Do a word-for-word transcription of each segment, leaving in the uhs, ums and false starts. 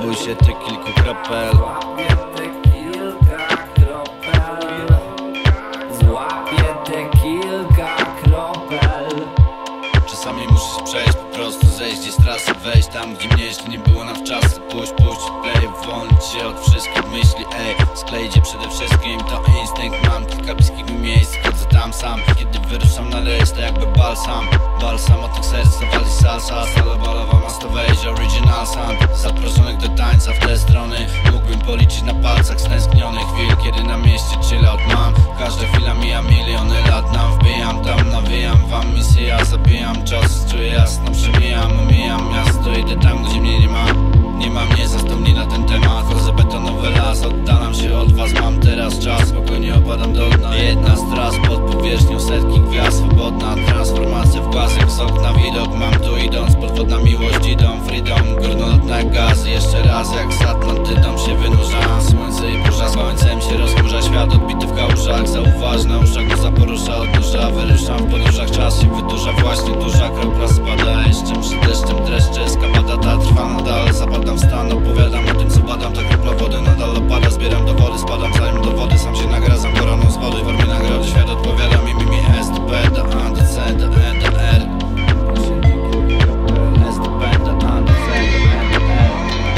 bój się tych kilku kropel. Złapię te kilka kropel. Złapię te kilka kropel. Czasami musisz przejść, po prostu zejść gdzieś z trasy, wejść tam, gdzie mnie jeszcze nie było na wczasy. Pójść, puścić play, uwolnić się od wszystkich myśli, ej. Skleić je przede wszystkim, to instynkt. Mam kilka bliskich mi miejsc, chodzę tam sam. Kiedy wyruszam na rejs, to jakby balsam. Balsam od tych serc, to wali salsa. Sala balowa, mas to wejść, original sound. Zaproszonych do tańca w te strony. Mógłbym policzyć na palcach stęsknionych chwil, kiedy na mieście chillout mam. Każda chwila mija miliony lat, nam wbijam, tam nawijam wam misję, ja zabijam czas. Czuję jasno, przemijam, omijam miasto, idę tam, gdzie mnie nie ma. Nie ma mnie, zastąpni na ten temat. Wchodzę betonowy las, oddalam się od was, mam teraz czas. Spokojnie opadam do dna. Jedna z tras pod powierzchnią setki gwiazd. Swobodna transformacja w głazek z okna widok. Mam tu idąc, podwodna miłość idą. Freedom, górnolotne gazy. Jeszcze raz jak z Atlantydą się wynurzam. Słońce i burza, słońcem się rozkurza. Świat odbity w kałużach, zauważ na uszach, go zaporusza, odnurza. Wyruszam w podróżach, czas się wydłuża. Właśnie duża kropla spada, jeszcze przed deszczem dreszcze. Eskapada ta trwa nadal, zapadam w stan. Opowiadam o tym, co badam, ta kropla wody nadal opada. Zbieram dowody, spadam zanim do wody. Sam się nagradzam koroną z wody. W formie nagrody świat odpowiada mi, mi, mi S do P, do A, do C, do E, do R. S do P, do A, do C, do E, do R.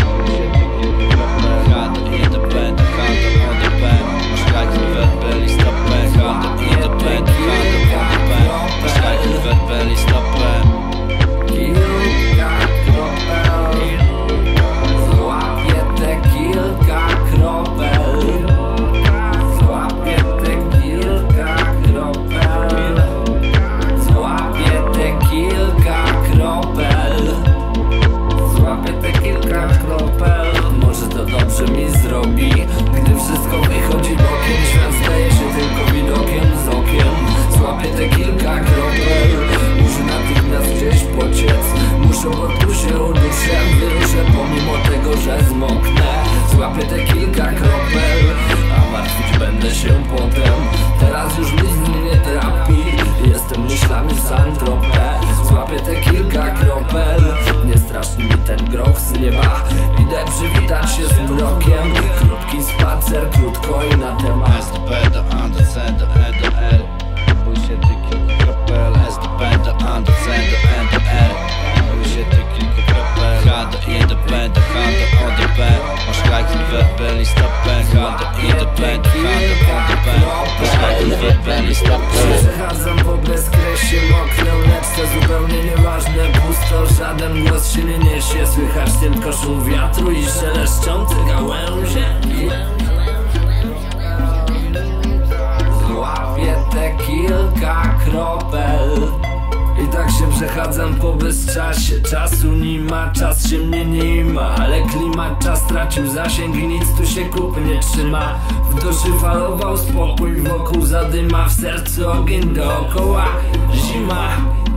H do I do P, do H do O do P. Masz hajki, werbel i stopę. H do I do P, do H do O do P. Masz hajki, werbel i stopę. Kilka kropel. Złapię te kilka kropel. Złapię te kilka kropel. Złapię te kilka kropel. Złapię te kilka kropel. Może to dobrze mi zrobi, gdy wszystko wychodzi bokiem. Świat staje się tylko widokiem z okien. Złapię te kilka kropel. Muszę natychmiast gdzieś pociec. Muszę, bo tu się uduszę. Wyruszę pomimo tego, że zmoknę. Złapię te kilka kropel, a martwić będę się potem. Teraz już nic mnie nie trapi. Jestem myślami w Saint-Tropez. Złapię te kilka kropel. Nie straszny mi ten groch z nieba. Idę przywitać się z mrokiem. Krótki spacer, krótko i na temat. S do P, do A, do C, do E, do R. Bój się tych kilku kropel. S do P, do A, do C, do E, do R. Bój się tych kilku kropel. H do I do P, do H do O do P. Masz hajki, werbel i stopę. H do I do P, do H do O do P. Masz hajki, werbel i stopę. Przechadzam po bezkresie, mokre, lecz to zupełnie nieważne. Pusto, żaden głos się nie niesie. Słychać tylko szum wiatru i szeleszczące gałęzie. Złapię te kilka kropel. I tak się przechadzam po bezczasie. Czasu nie ma, czas się mnie nie ma. Ale klimat, czas tracił zasięg i nic tu się kupy nie trzyma. W duszy falował spokój, wokół zadyma, w sercu ogień dookoła. Zima.